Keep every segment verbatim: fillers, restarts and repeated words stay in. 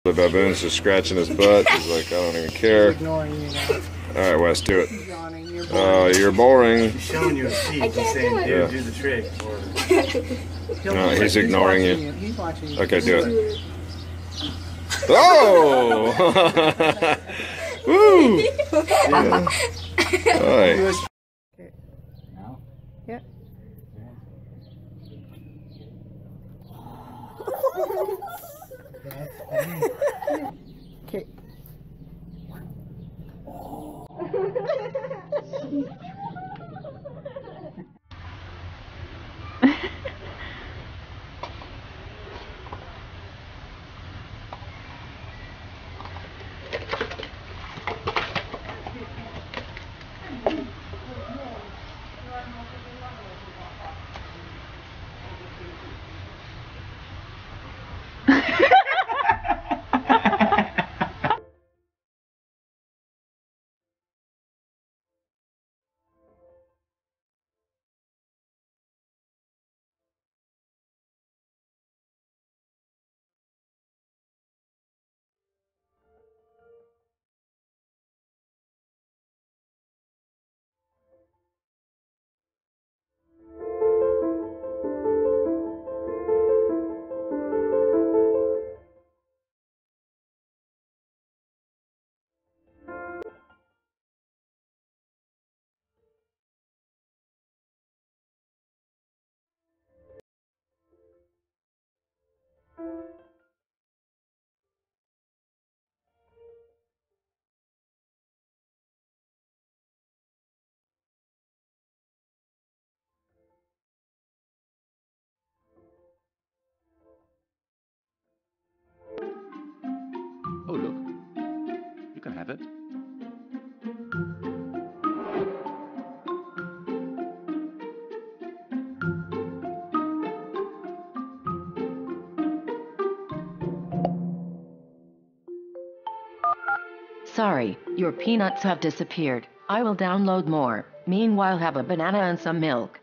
The baboon's just scratching his butt. He's like, I don't even care. He's ignoring you now. All right, Wes, do it. He's yawning. You're Oh, uh, you're boring. He's showing you a seat. He's saying, dude, yeah. do the trick. Or... No, he's ignoring you. you. He's watching you. Okay, do it. Oh! Woo! Yeah. Right. Now? Yeah. Okay. Oh, look. You can have it. Sorry, your peanuts have disappeared. I will download more. Meanwhile, have a banana and some milk.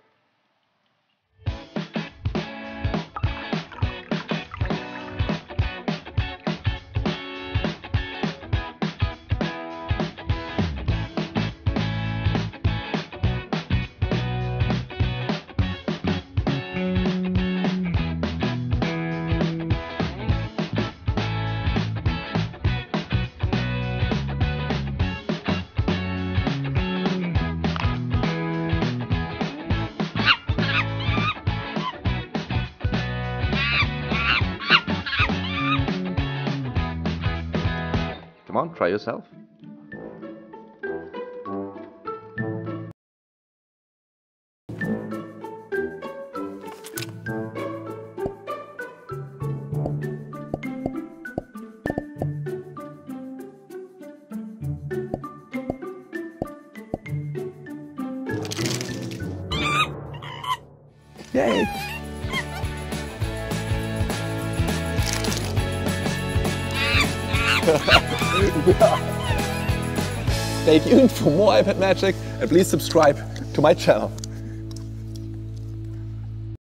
Come on, try yourself. Yay! Stay tuned for more iPad magic and please subscribe to my channel.